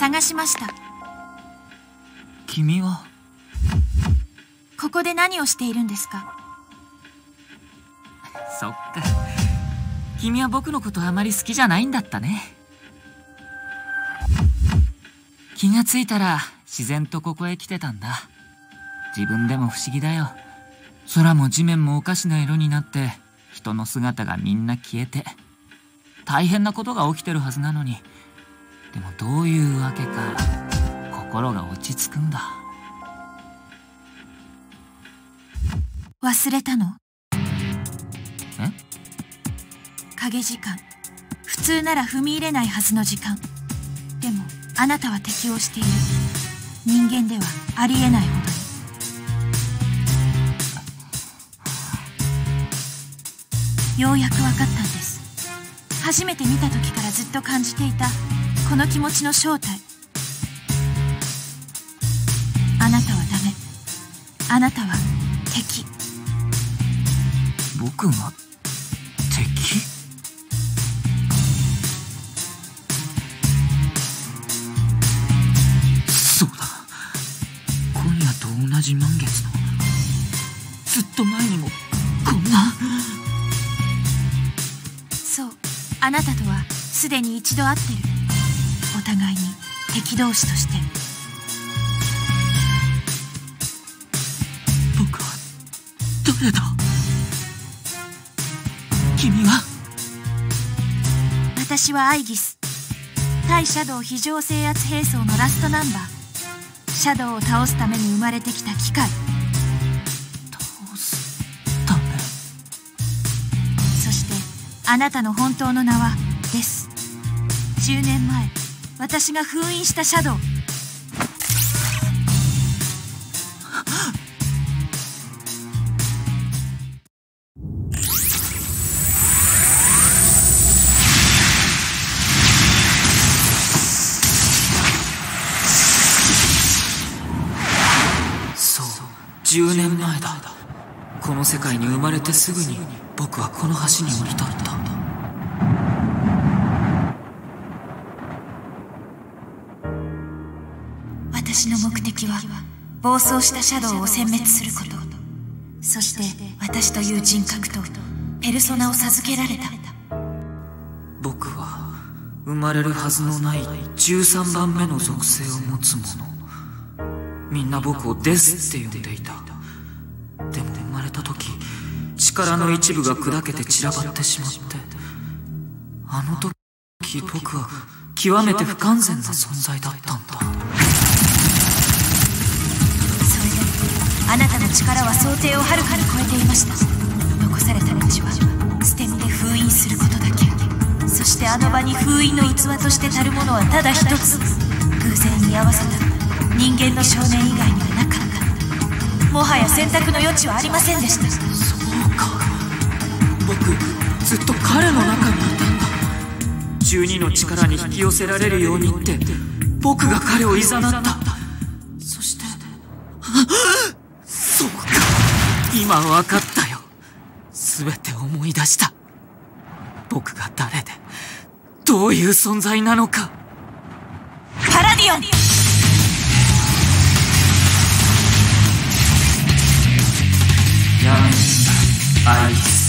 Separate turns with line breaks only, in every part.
探しました。
君は？
ここで何をしているんですか？
そっか。君は僕のことあまり好きじゃないんだったね。気がついたら自然とここへ来てたんだ。自分でも不思議だよ。空も地面もおかしな色になって、人の姿がみんな消えて、大変なことが起きてるはずなのに、でもどういうわけか心が落ち着くんだ。
忘れたの？
え？
影時間。普通なら踏み入れないはずの時間。でもあなたは適応している。人間ではありえないほどに。ようやく分かったんです。初めて見た時からずっと感じていたこの気持ちの正体。あなたはダメ。あなたは敵。
僕が敵？そうだ。今夜と同じ満月の、ずっと前にもこんな。
そう、あなたとはすでに一度会ってる。お互いに敵同士として。
僕は誰だ？君は？
私はアイギス。対シャドウ非常制圧兵装のラストナンバー。シャドウを倒すために生まれてきた機械。
倒すため？
そしてあなたの本当の名はです。10年前私が封印したシャドウ。
そう、10年前だ。この世界に生まれてすぐに僕はこの橋に降り立った。
私の目的は暴走したシャドウを殲滅すること。そして私という人格とペルソナを授けられた。
僕は生まれるはずのない13番目の属性を持つ者。みんな僕をデスって呼んでいた。でも生まれた時、力の一部が砕けて散らばってしまって、あの時僕は極めて不完全な存在だったんだ。
それでもあなたの力は想定をはるかに超えていました。残された道は捨て身で封印することだけ。そしてあの場に封印の器として足るものはただ一つ。偶然に合わせた人間の少年以外にはなかった。もはや選択の余地はありませんでした。
そうか。僕ずっと彼の中にいたんだ。12の力に引き寄せられるようにって僕が彼を誘った。そしてそうか、今わかったよ。全て思い出した。僕が誰でどういう存在なのか。
パラディオン。
やめんな、アイス。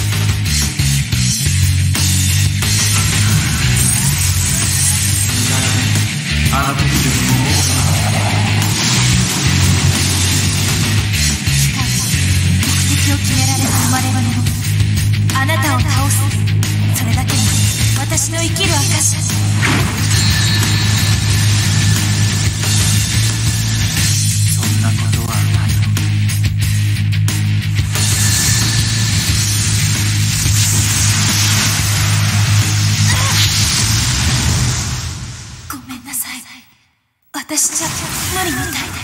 あの時よりも
目的を決められる生まれるもの。あなたを倒す。それだけが私の生きる証。
そんなことはない。
ごめんなさい。私じゃ無理みたいです。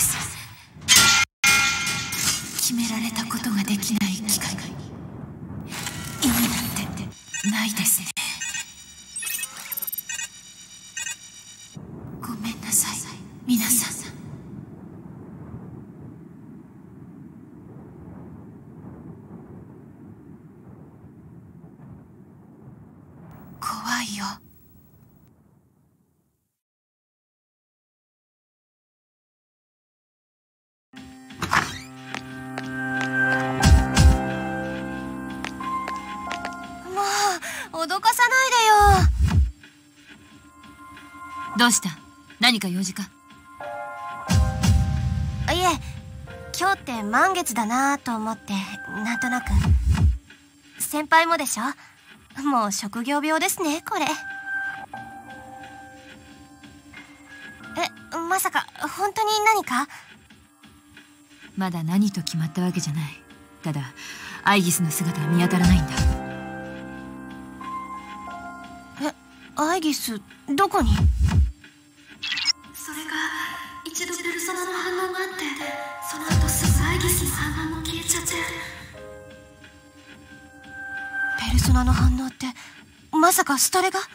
決められたことができない機会が意味なんてないですね。ごめんなさい、皆さん。怖いよ。 脅かさないでよ。
どうした？何か用事か？
いえ、今日って満月だなと思って、なんとなく。先輩もでしょ？もう職業病ですね、これ。まさか本当に何か？
まだ何と決まったわけじゃない。ただアイギスの姿は見当たらないんだ。
アイギスどこに？
それが一度ペルソナの反応があって、その後すぐアイギスの反応も消えちゃって。
ペルソナの反応って、まさかストレガ？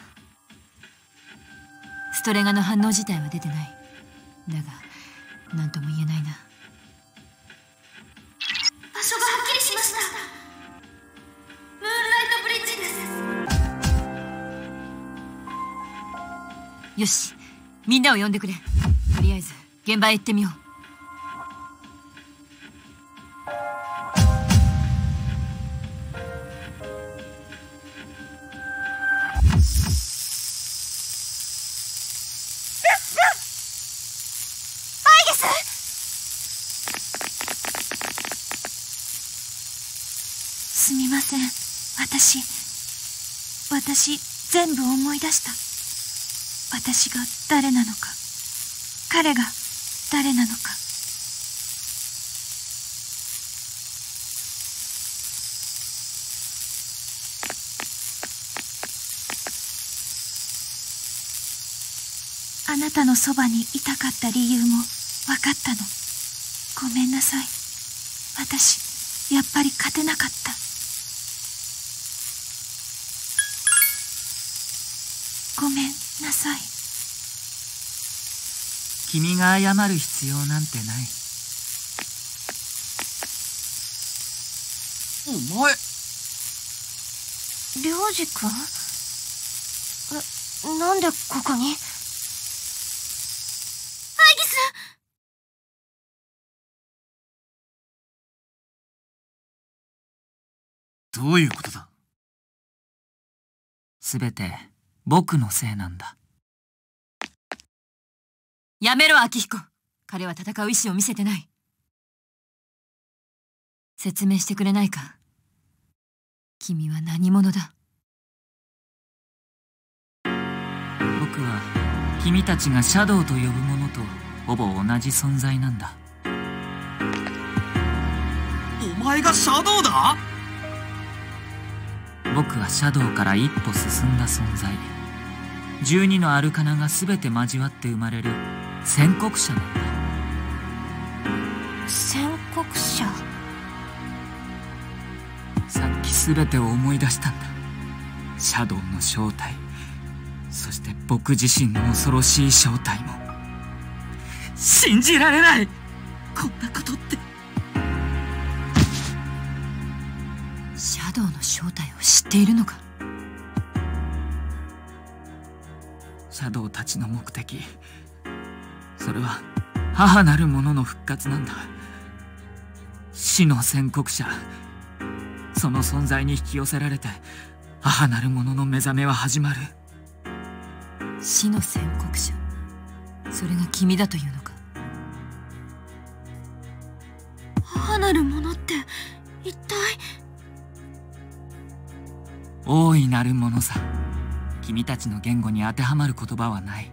ストレガの反応自体は出てない。だが何とも言えないな。
場所がはっきりしました。ムーンライトブリッジです。
よし、みんなを呼んでくれ。とりあえず現場へ行ってみよう。
すみません。私全部思い出した。私が誰なのか、彼が誰なのか。あなたのそばにいたかった理由も分かったの。ごめんなさい。私やっぱり勝てなかった。ごめんなさい。
君が謝る必要なんてない。お前、
涼次君？なんでここに？
アイギス！
どういうことだ？すべて僕のせいなんだ。
やめろ、明彦。彼は戦う意志を見せてない。説明してくれないか？君は何者だ？
僕は君たちがシャドウと呼ぶものとほぼ同じ存在なんだ。
お前がシャドウだ？
僕はシャドウから一歩進んだ存在。12のアルカナが全て交わって生まれる宣告者なんだ。
宣告者？
さっき全てを思い出したんだ。シャドウの正体、そして僕自身の恐ろしい正体も。信じられない！こんなことって。
シャドウの正体を知っているのか？
シャドウたちの目的、それは母なる者の復活なんだ。死の宣告者、その存在に引き寄せられて母なる者の目覚めは始まる。
死の宣告者、それが君だというのか？
母なるものって一体？
大いなるものさ。君たちの言語に当てはまる言葉はない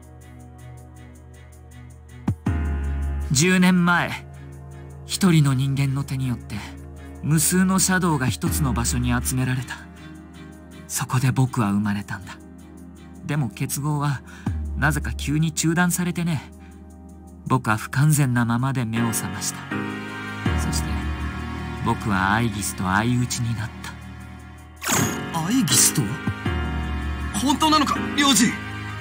。10年前、一人の人間の手によって無数のシャドウが一つの場所に集められた。そこで僕は生まれたんだ。でも結合はなぜか急に中断されてね。僕は不完全なままで目を覚ました。そして僕はアイギスと相打ちになった。
アイギスと？本当なのか、涼次？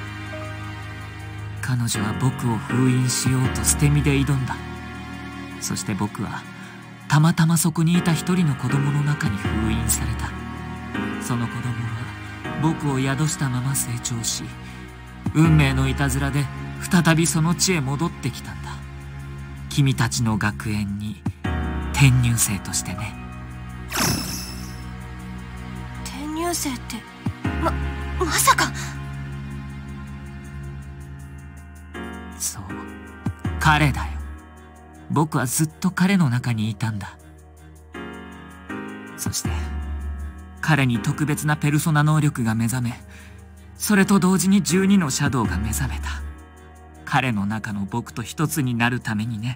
彼女は僕を封印しようと捨て身で挑んだ。そして僕はたまたまそこにいた一人の子供の中に封印された。その子供は僕を宿したまま成長し、運命のいたずらで再びその地へ戻ってきたんだ。君たちの学園に転入生としてね。
転入生ってまさか。
そう、彼だよ。僕はずっと彼の中にいたんだ。そして彼に特別なペルソナ能力が目覚め、それと同時に12のシャドウが目覚めた。彼の中の僕と一つになるためにね。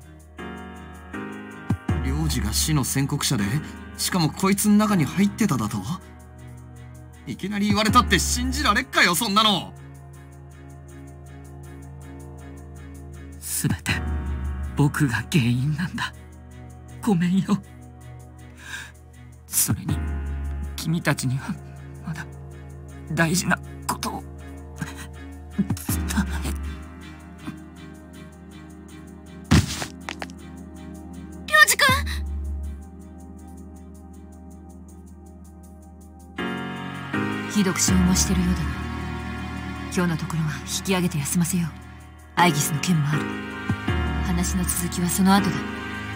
領事が死の宣告者で、しかもこいつの中に入ってただと？いきなり言われたって信じられっかよ、そんなの。
すべて僕が原因なんだ。ごめんよ。それに君たちにはまだ大事なことを伝え。
領事君。
ひどく消耗してるようだな。今日のところは引き上げて休ませよう。アイギスの件もある。話の続きはその後だ。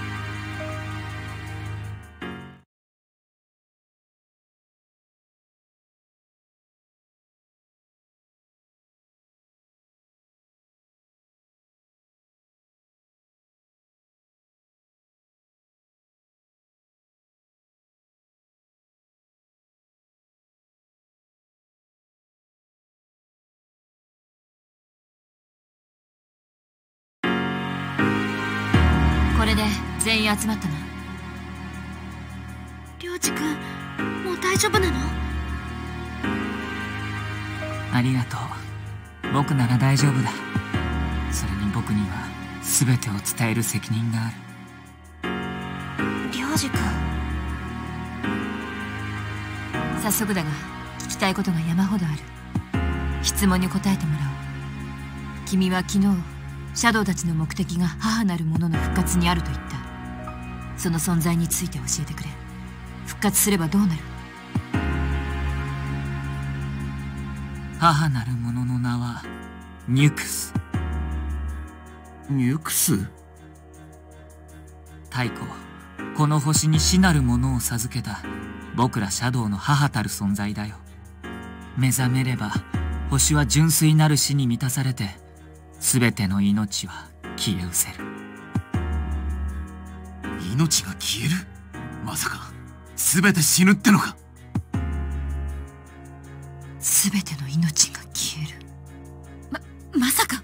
これで全員集まったな。
領事君、もう大丈夫なの？
ありがとう。僕なら大丈夫だ。それに僕には全てを伝える責任がある。
領事君。
早速だが聞きたいことが山ほどある。質問に答えてもらおう。君は昨日シャドウたちの目的が母なる者の復活にあると言った。その存在について教えてくれ。復活すればどうなる？
母なる者の名はニュクス。
ニュクス？
太古、この星に死なる者を授けた僕らシャドウの母たる存在だよ。目覚めれば星は純粋なる死に満たされて、全ての命は消え失せる。
命が消える？まさか全て死ぬってのか？
全ての命が消える。まさか。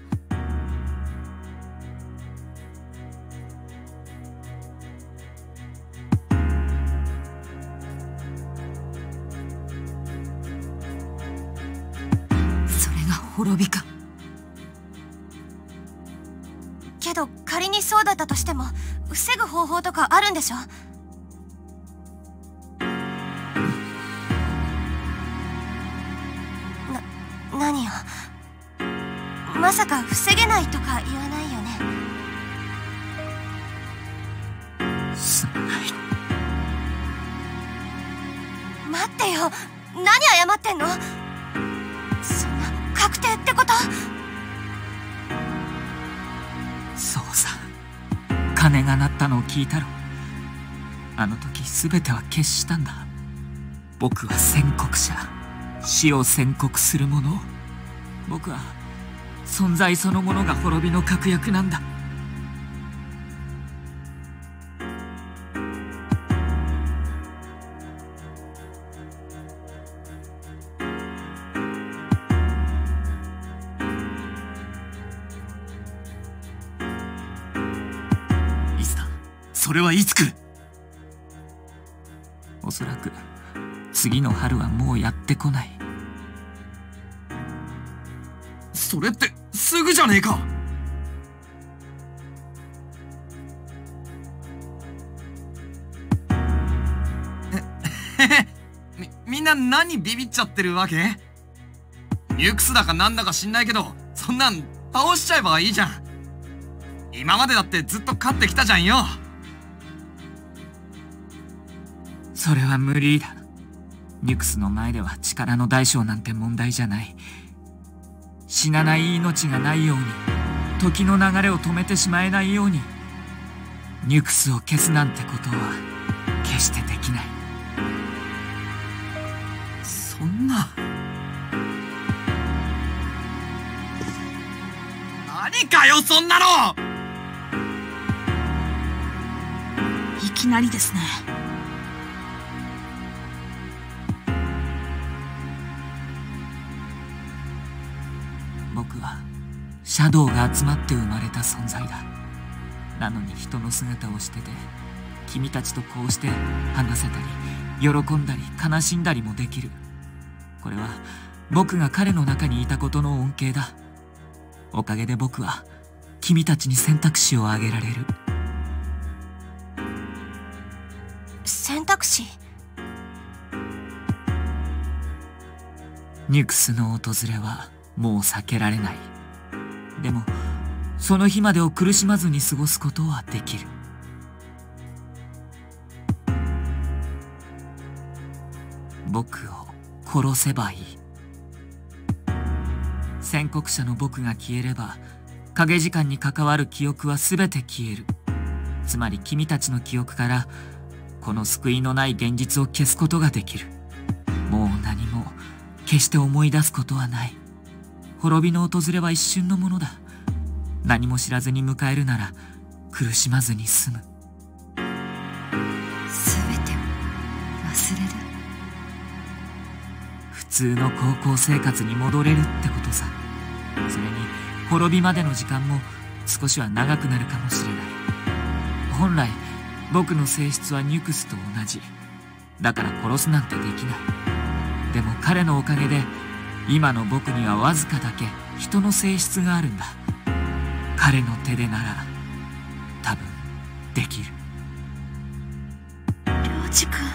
それが滅びか。
けど仮にそうだったとしても防ぐ方法とかあるんでしょ？何よ。まさか防げないとか言わないよね？
すまない。
待ってよ、何謝ってんの？そんな確定ってこと？
そうさ、鐘が鳴ったのを聞いたろ。あの時全ては決したんだ。僕は宣告者、死を宣告する者。僕は存在そのものが滅びの確約なんだ。
イスタ、それはいつ来る？
おそらく次の春はもうやってこない。
それってすぐじゃねえか。みんな何ビビっちゃってるわけ？ニュクスだかなんだか知んないけど、そんなん倒しちゃえばいいじゃん。今までだってずっと勝ってきたじゃんよ。
それは無理だ。ニュクスの前では力の大小なんて問題じゃない。死なない命がないように、時の流れを止めてしまえないように、ニュクスを消すなんてことは決してできない。
そんな。 何かよそんなの。
いきなりですね。
僕はシャドウが集まって生まれた存在だ。なのに人の姿をしてて、君たちとこうして話せたり喜んだり悲しんだりもできる。これは僕が彼の中にいたことの恩恵だ。おかげで僕は君たちに選択肢をあげられる。
選択肢？
ニュクスの訪れはもう避けられない。でもその日までを苦しまずに過ごすことはできる。僕を殺せばいい。宣告者の僕が消えれば影時間に関わる記憶は全て消える。つまり君たちの記憶からこの救いのない現実を消すことができる。もう何も決して思い出すことはない。滅びの訪れは一瞬のものだ。何も知らずに迎えるなら苦しまずに済む。
全てを忘れる。
普通の高校生活に戻れるってことさ。それに滅びまでの時間も少しは長くなるかもしれない。本来僕の性質はニュクスと同じだから殺すなんてできない。でも彼のおかげで今の僕にはわずかだけ人の性質があるんだ。彼の手でなら多分できる。
涼次君。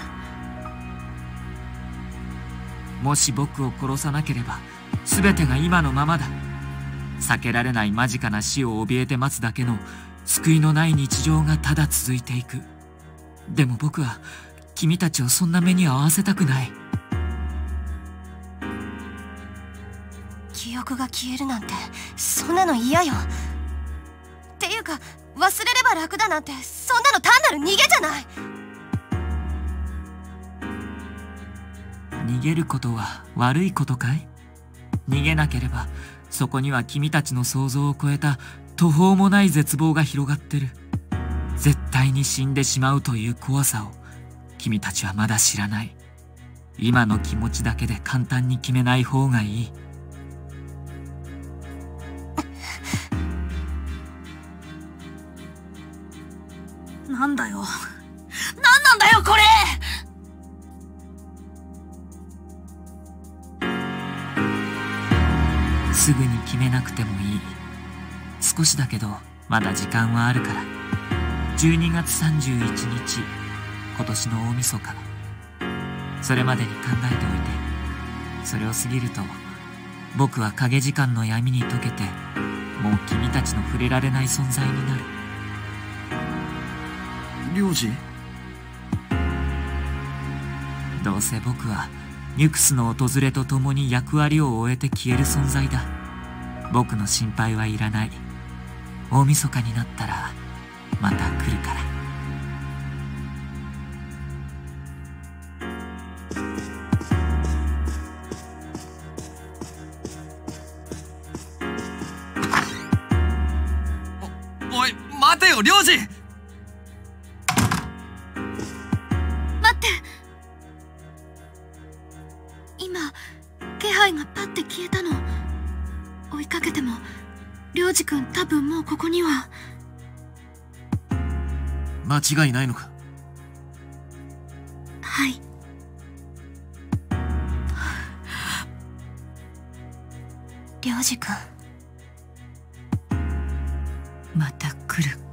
もし僕を殺さなければ全てが今のままだ。避けられない間近な死を怯えて待つだけの救いのない日常がただ続いていく。でも僕は君たちをそんな目に遭わせたくない。
記憶が消えるなんてそんなの嫌よ。っていうか忘れれば楽だなんてそんなの単なる逃げじゃない。
逃げることは悪いことかい？逃げなければそこには君たちの想像を超えた途方もない絶望が広がってる。絶対に死んでしまうという怖さを君たちはまだ知らない。今の気持ちだけで簡単に決めない方がいい。
なんだよ。なんなんだよこれ。
すぐに決めなくてもいい。少しだけどまだ時間はあるから。12月31日今年の大晦日。それまでに考えておいて。それを過ぎると僕は影時間の闇に溶けてもう君たちの触れられない存在になる。
涼次？
どうせ僕はニュクスの訪れとともに役割を終えて消える存在だ。僕の心配はいらない。大晦日になったらまた来るから。
おい待てよ涼次。
待って。今気配がパッて消えたの。追いかけても涼次君多分もうここには。
間違いないのか？
はい。
涼次君。
また来る